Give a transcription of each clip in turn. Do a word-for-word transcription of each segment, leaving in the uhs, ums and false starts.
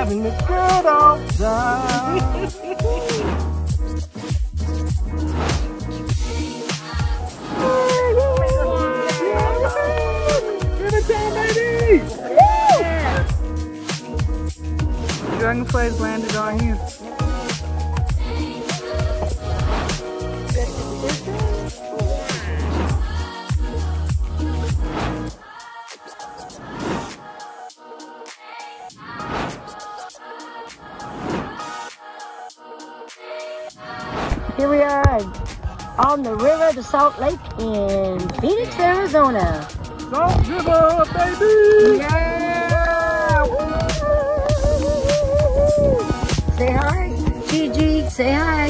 having a good old time. Dragonflies landed on you. Here we are on the river to Salt Lake in Phoenix, Arizona. Salt River, baby! Yeah! Say hi, Gigi. Say hi.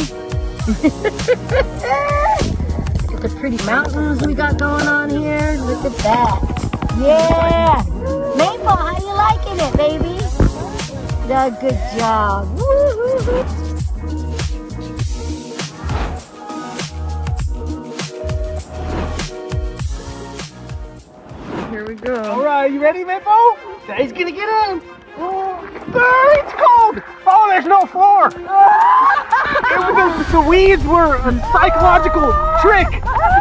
Look at the pretty mountains we got going on here. Look at that. Yeah! Maple, how you liking it, baby? Yeah, good job. Woo-hoo-hoo. Here we go. All right, you ready, Maple? Daddy's gonna get in. Oh, it's cold. Oh, there's no floor. It was, the weeds were a psychological trick.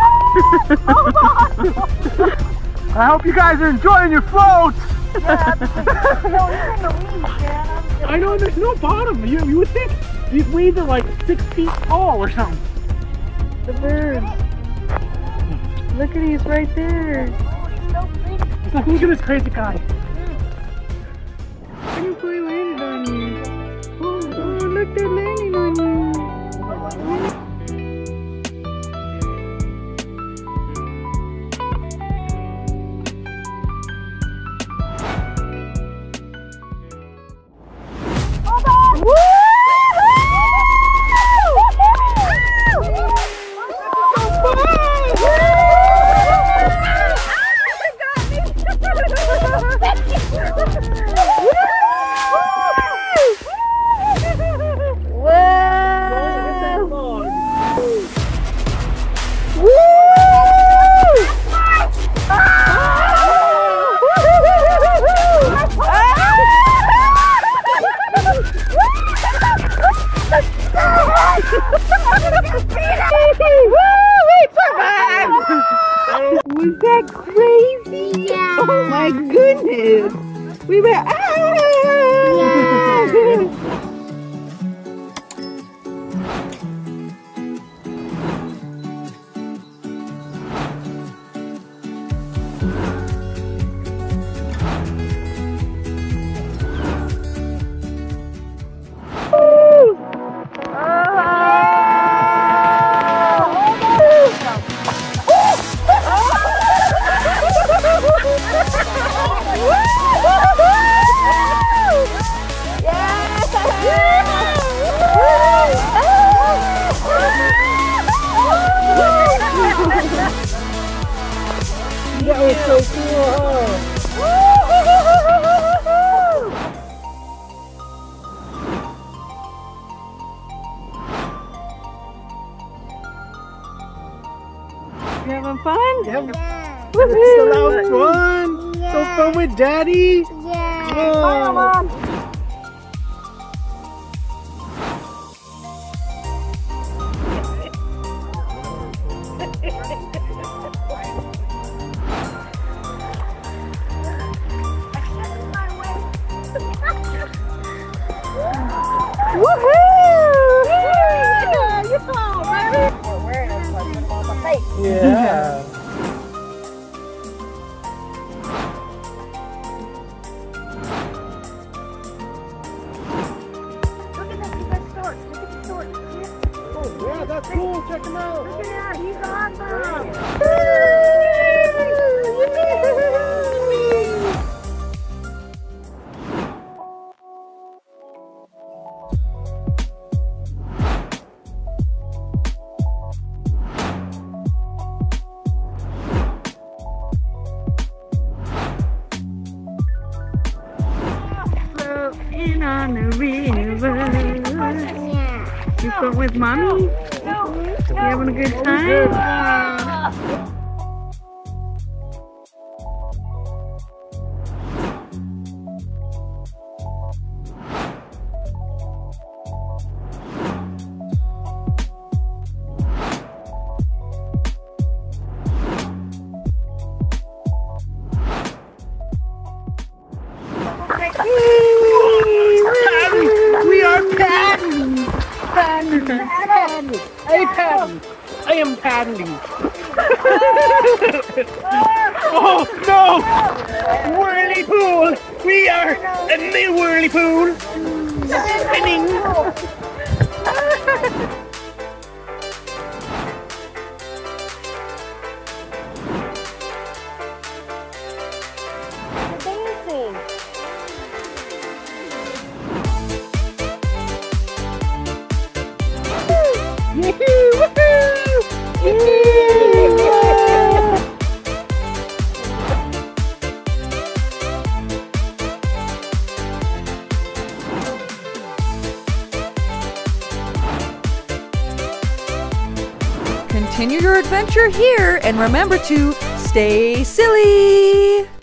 I hope you guys are enjoying your floats. Yeah, no, you're in the weeds, man. I know there's no bottom. You, you would think these weeds are like six feet tall or something. The birds. Look at he's right there. Look at this crazy guy. Dragonfly landed on you. Oh, oh, look, they're landing on you. Was that crazy? Yeah. Oh my goodness. We were ah! Yeah. That was so cool, huh? You having fun? Yep. Yeah. So that was fun. Yeah. So fun with Daddy. Yeah. Whoa. Bye, Mom. Yeah. Look at that, look at that stork. Look at the stork. Oh, yeah, that's cool. Check him out. Look at that, he's awesome. Floating on the river. You going with mommy? You having a good time? patent. A patent. I am patenting. Oh no! Whirlpool! We are in the whirlpool! Spinning! Dancing. Yee-hoo! Woohoo! Continue your adventure here and remember to stay silly!